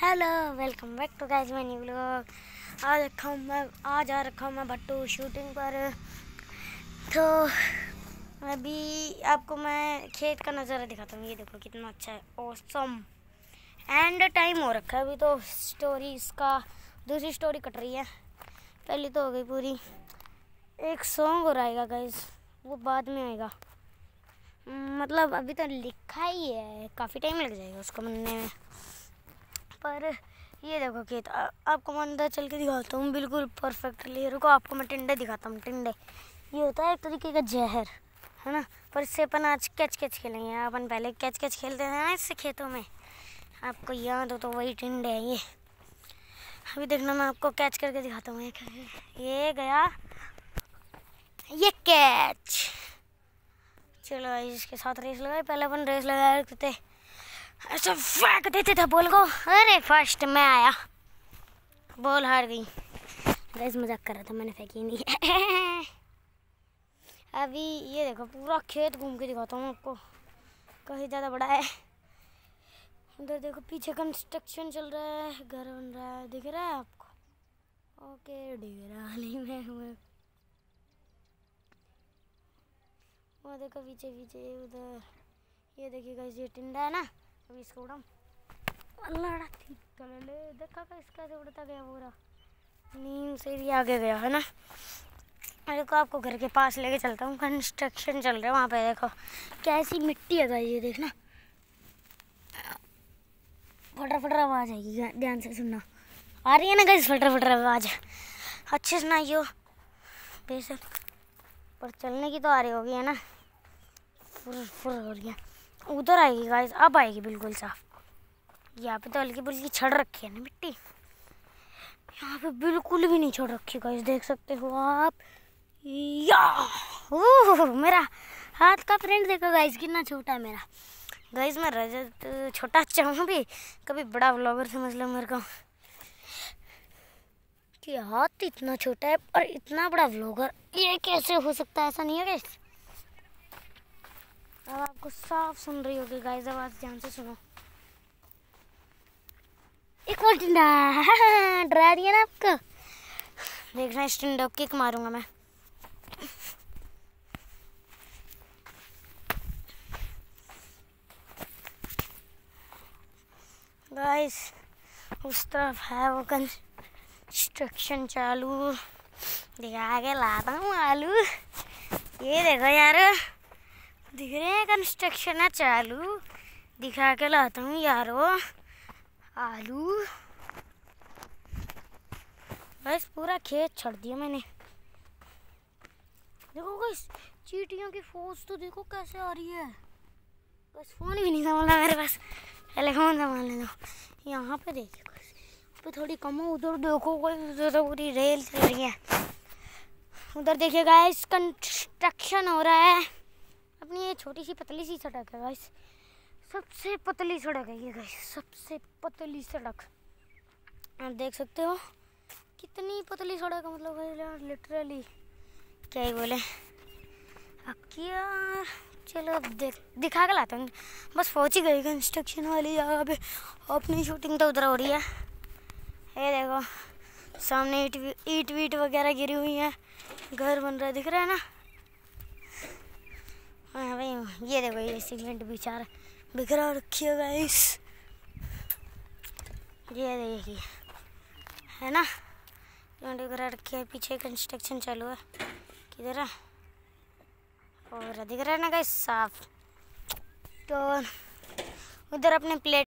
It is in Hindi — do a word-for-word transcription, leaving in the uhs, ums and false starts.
Hello, welcome back to guys my new vlog. आज रखा हूँ मैं आज आ रखा हूँ मैं भट्टू शूटिंग पर। तो अभी आपको मैं खेत का नज़ारा दिखाता हूँ। ये देखो कितना अच्छा है, ऑसम। एंड टाइम हो रखा है अभी, तो स्टोरी इसका दूसरी स्टोरी कट रही है। पहली तो हो गई पूरी। एक सॉन्ग और आएगा गाइस, वो बाद में आएगा। मतलब अभी तो लिखा ही है, काफ़ी टाइम लग जाएगा उसको बनने में। पर ये देखो खेत, आपको मैं अंदर चल के दिखाता हूँ बिल्कुल परफेक्टली। रुको, आपको मैं टिंडे दिखाता हूँ। टिंडे ये होता है एक तरीके का जहर, है ना। पर इससे अपन आज कैच कैच खेलेंगे। अपन पहले कैच कैच खेलते थे ना इससे खेतों में, आपको याद हो तो वही टिंडे है ये। अभी देखना, मैं आपको कैच करके दिखाता हूँ। ये गया, ये कैच। चलो इसके साथ रेस लगाए। पहले अपन रेस लगाया करते, ऐसा फेंक देते थे बॉल को। अरे फर्स्ट मैं आया, बॉल हार गई। गाइस मजाक कर रहा था, मैंने फेंकी नहीं। अभी ये देखो, पूरा खेत घूम के दिखाता हूँ आपको, कहीं ज़्यादा बड़ा है। उधर देखो पीछे कंस्ट्रक्शन चल रहा है, घर बन रहा है, दिख रहा है आपको? ओके, दिख रहा नहीं मैं हूँ। वो देखो पीछे पीछे उधर, ये देखिए गाइस, ये टिंडा है ना। अभी इसको उड़ाऊं, अल्लाह ठीक कर ले। देखा का इसका से उड़ता गया, पूरा नीम से भी आगे गया, है ना। मेरे को आपको घर के पास लेके चलता हूँ। कंस्ट्रक्शन चल रहा है वहाँ पे, देखो कैसी मिट्टी है गाइस, ये देखना। फटर फटर आवाज़ आएगी, ध्यान से सुनना। आ रही है ना गाइस फटर फटर आवाज़? अच्छे सुनाइयो बेशक, पर चलने की तो आ रही होगी, है ना। फुर फुर हो रही है। उधर आएगी गाइस, अब आएगी बिल्कुल साफ। यहाँ पे तो हल्की बुल्की छड़ रखी है ना मिट्टी, यहाँ पे बिल्कुल भी नहीं छोड़ रखी गाइस, देख सकते हो आप। या ओह, मेरा हाथ का प्रिंट देखो गाइस, कितना छोटा है मेरा। गाइस मैं रजत छोटा चाहूँ भी, कभी बड़ा व्लॉगर समझ लो मेरे को, कि हाथ इतना छोटा है और इतना बड़ा व्लॉगर, ये कैसे हो सकता है? ऐसा नहीं है गाइस। अब आपको साफ सुन रही होगी गाइस आवाज़, ध्यान से सुनो। एक और टिंडा, डरा दिया ना आपको। देखना, इस टिंडा किक मारूंगा मैं। गाइस उस तरफ है वो कंस्ट्रक्शन चालू, दिखा के लाता हूँ आलू। ये देखो यार, दिख रहे हैं कंस्ट्रक्शन है चालू, दिखा के लाता हूँ यारो आलू। बस पूरा खेत छोड़ दिया मैंने। देखो गाइस, चींटियों की फौज तो देखो कैसे आ रही है। बस फोन भी नहीं संभालना मेरे पास, पहले फोन संभालने दो। यहाँ पे देखो पे थोड़ी कम हो, उधर देखो कोई, उधर तो पूरी रेल चल रही है। उधर देखिए गाइस, कंस्ट्रक्शन हो रहा है। अपनी ये छोटी सी पतली सी सड़क है गाइस, सबसे पतली सड़क है ये गाइस, सबसे पतली सड़क। आप देख सकते हो कितनी पतली सड़क है, मतलब यार लिटरली क्या ही बोले अब क्या। चलो अब देख दिखा के लाता हूँ। बस पहुँच ही गई कंस्ट्रक्शन वाली जगह पे। अपनी शूटिंग तो उधर हो रही है। ये देखो सामने ईट ईट वीट वगैरह गिरी हुई है, घर बन रहा है, दिख रहा है ना। हाँ भाई, ये देखो ये सीमेंट बिछा बिखरा रखी है गाइस, ये देखिए, है ना। सीमेंट बिखरा रखी है, पीछे कंस्ट्रक्शन चालू है। किधर है? और दिख रहा है ना गाइस साफ। तो उधर अपने प्लेट